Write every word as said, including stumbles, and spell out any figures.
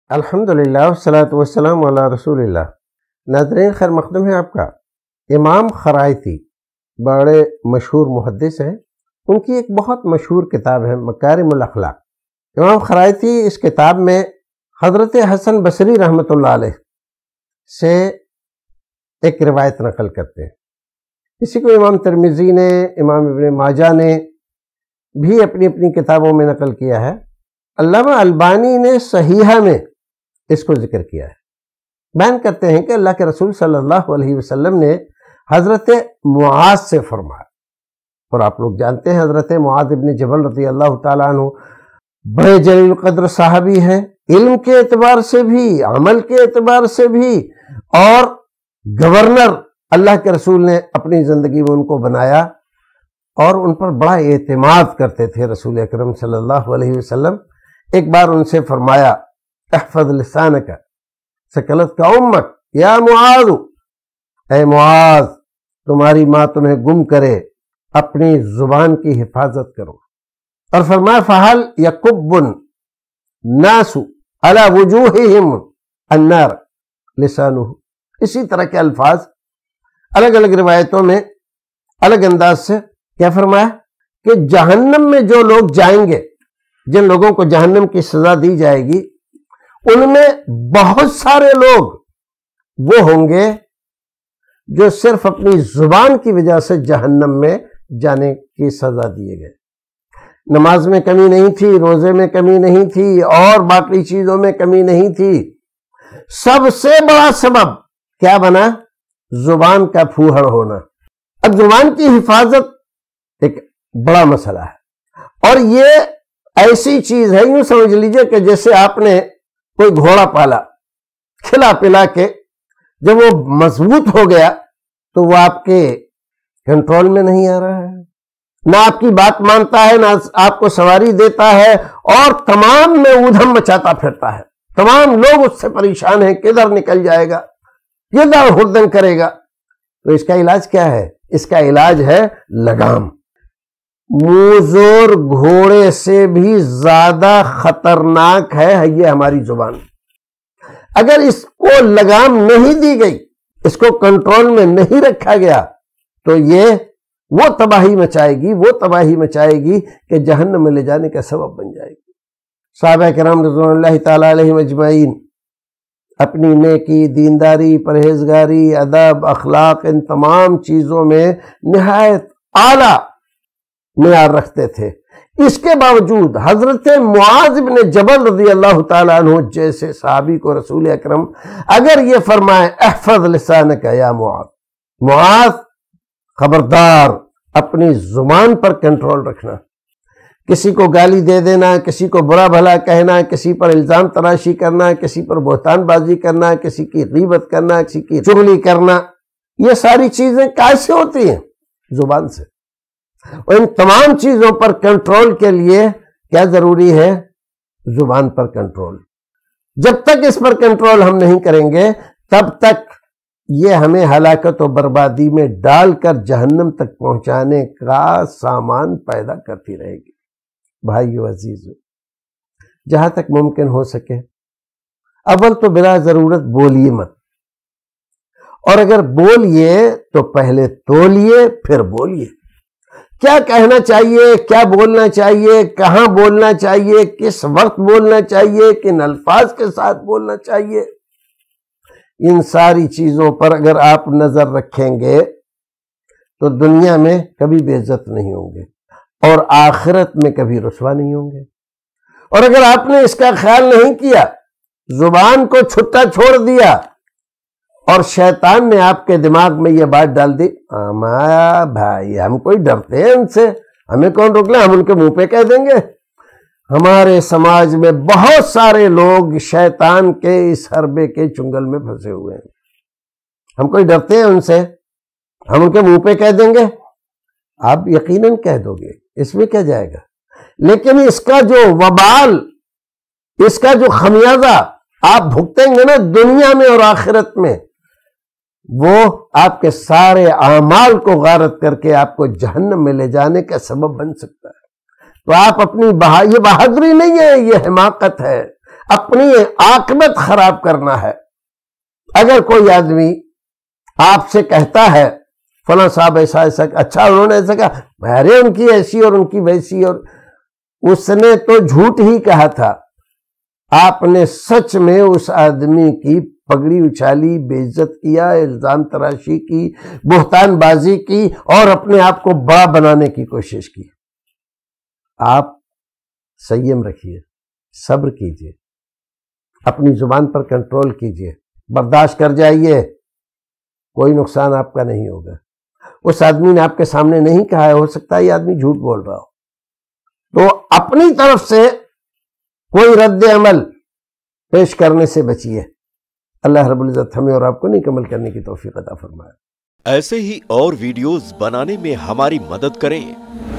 الحمدللہ والصلاۃ والسلام علی رسول اللہ۔ ناظرین خیر مقدم ہے آپ کا۔ امام خرائطی بڑے مشہور محدث ہیں، ان کی ایک بہت مشہور کتاب ہے مکارم الاخلاق۔ امام خرائطی اس کتاب میں حضرت حسن بصری رحمۃ اللہ علیہ سے ایک روایت نقل کرتے ہیں۔ اسی کو امام ترمذی نے، امام ابن ماجہ نے بھی اپنی اپنی کتابوں میں نقل کیا ہے۔ علامہ البانی نے صحیحہ میں اس کو ذکر کیا ہے۔ بیان کرتے ہیں کہ اللہ کے رسول صلی اللہ علیہ وسلم نے حضرت معاذ سے فرمایا، اور آپ لوگ جانتے ہیں حضرت معاذ ابن جبل رضی اللہ تعالیٰ عنہ بڑے جلیل قدر صحابی ہیں، علم کے اعتبار سے بھی، عمل کے اعتبار سے بھی، اور گورنر اللہ کے رسول نے اپنی زندگی میں ان کو بنایا اور ان پر بڑا اعتماد کرتے تھے رسول اکرم صلی اللہ علیہ وسلم۔ ایک بار ان سے فرمایا احفظ لسانک ثقلتک امک یا معاذ، اے معاذ تمہاری ماں تمہیں گم کرے، اپنی زبان کی حفاظت کرو۔ اور فرمایا فہل یکب الناس علی وجوہہم النار لسانہ۔ اسی طرح کے الفاظ الگ الگ روایتوں میں الگ انداز سے کیا فرمایا کہ جہنم میں جو لوگ جائیں گے، جن لوگوں کو جہنم کی سزا دی جائے گی، ان میں بہت سارے لوگ وہ ہوں گے جو صرف اپنی زبان کی وجہ سے جہنم میں جانے کی سزا دیے گئے۔ نماز میں کمی نہیں تھی، روزے میں کمی نہیں تھی، اور باقی چیزوں میں کمی نہیں تھی۔ سب سے بڑا سبب کیا بنا؟ زبان کا پھوہڑ ہونا۔ اب زبان کی حفاظت ایک بڑا مسئلہ ہے، اور یہ ایسی چیز ہے، یوں سمجھ لیجئے کہ جیسے آپ نے کوئی گھوڑا پالا، کھلا پلا کے جب وہ مضبوط ہو گیا تو وہ آپ کے کنٹرول میں نہیں آ رہا ہے، نہ آپ کی بات مانتا ہے، نہ آپ کو سواری دیتا ہے، اور تمام میں ادھم مچاتا پھرتا ہے۔ تمام لوگ اس سے پریشان ہیں، کدھر نکل جائے گا، کدھر ہردن کرے گا۔ تو اس کا علاج کیا ہے؟ اس کا علاج ہے لگام۔ موزور گھوڑے سے بھی زیادہ خطرناک ہے یہ ہماری زبان۔ اگر اس کو لگام نہیں دی گئی، اس کو کنٹرول میں نہیں رکھا گیا، تو یہ وہ تباہی مچائے گی وہ تباہی مچائے گی کہ جہنم میں لے جانے کا سبب بن جائے گی۔ صحابہ کرام رضوان اللہ تعالیٰ علیہم اجمعین اپنی نیکی، دینداری، پرہیزگاری، ادب، اخلاق، ان تمام چیزوں میں نہایت اعلیٰ معیار رکھتے تھے۔ اس کے باوجود حضرت معاذ بن جبل رضی اللہ تعالیٰ عنہ جیسے صحابی کو رسول اکرم اگر یہ فرمائے احفظ لسانک یا معاذ، معاذ خبردار اپنی زبان پر کنٹرول رکھنا، کسی کو گالی دے دینا، کسی کو برا بھلا کہنا، کسی پر الزام تراشی کرنا، کسی پر بہتان بازی کرنا، کسی کی غیبت کرنا، کسی کی چغلی کرنا، یہ ساری چیزیں کیسے ہوتی ہیں؟ زبان سے۔ اور ان تمام چیزوں پر کنٹرول کے لیے کیا ضروری ہے؟ زبان پر کنٹرول۔ جب تک اس پر کنٹرول ہم نہیں کریں گے، تب تک یہ ہمیں ہلاکت و بربادی میں ڈال کر جہنم تک پہنچانے کا سامان پیدا کرتی رہے گی۔ بھائیو عزیزو، جہاں تک ممکن ہو سکے اول تو بلا ضرورت بولیے مت، اور اگر بولیے تو پہلے تولیے پھر بولیے۔ کیا کہنا چاہیے، کیا بولنا چاہیے، کہاں بولنا چاہیے، کس وقت بولنا چاہیے، کن الفاظ کے ساتھ بولنا چاہیے، ان ساری چیزوں پر اگر آپ نظر رکھیں گے تو دنیا میں کبھی بے عزت نہیں ہوں گے، اور آخرت میں کبھی رسوا نہیں ہوں گے۔ اور اگر آپ نے اس کا خیال نہیں کیا، زبان کو چھٹا چھوڑ دیا، اور شیطان نے آپ کے دماغ میں یہ بات ڈال دی، ہمارا بھائی ہم کوئی ڈرتے ہیں ان سے، ہمیں کون روک لے، ہم ان کے منہ پہ کہہ دیں گے۔ ہمارے سماج میں بہت سارے لوگ شیطان کے اس حربے کے چنگل میں پھنسے ہوئے ہیں۔ ہم کوئی ڈرتے ہیں ان سے، ہم ان کے منہ پہ کہہ دیں گے۔ آپ یقیناً کہہ دو گے، اس میں کیا جائے گا، لیکن اس کا جو وبال، اس کا جو خمیازہ آپ بھگتیں گے نا دنیا میں اور آخرت میں، وہ آپ کے سارے اعمال کو غارت کر کے آپ کو جہنم میں لے جانے کا سبب بن سکتا ہے۔ تو آپ اپنی بہا یہ بہادری نہیں ہے، یہ حماقت ہے۔ اپنی عاقبت خراب کرنا ہے۔ اگر کوئی آدمی آپ سے کہتا ہے فلاں صاحب ایسا ایسا، اچھا انہوں نے ایسا کہا، ارے ان کی ایسی اور ان کی ویسی، اور اس نے تو جھوٹ ہی کہا تھا، آپ نے سچ میں اس آدمی کی پگڑی اچھالی، بے عزت کیا، الزام تراشی کی، بہتان بازی کی، اور اپنے آپ کو بڑا بنانے کی کوشش کی۔ آپ سیم رکھیے، صبر کیجیے، اپنی زبان پر کنٹرول کیجیے، برداشت کر جائیے، کوئی نقصان آپ کا نہیں ہوگا۔ اس آدمی نے آپ کے سامنے نہیں کہا ہے، ہو سکتا ہے یہ آدمی جھوٹ بول رہا ہو، تو اپنی طرف سے کوئی رد عمل پیش کرنے سے بچیے۔ اللہ رب العزت ہمیں اور آپ کو نیک عمل کرنے کی توفیق عطا فرمائے۔ ایسے ہی اور ویڈیوز بنانے میں ہماری مدد کریں۔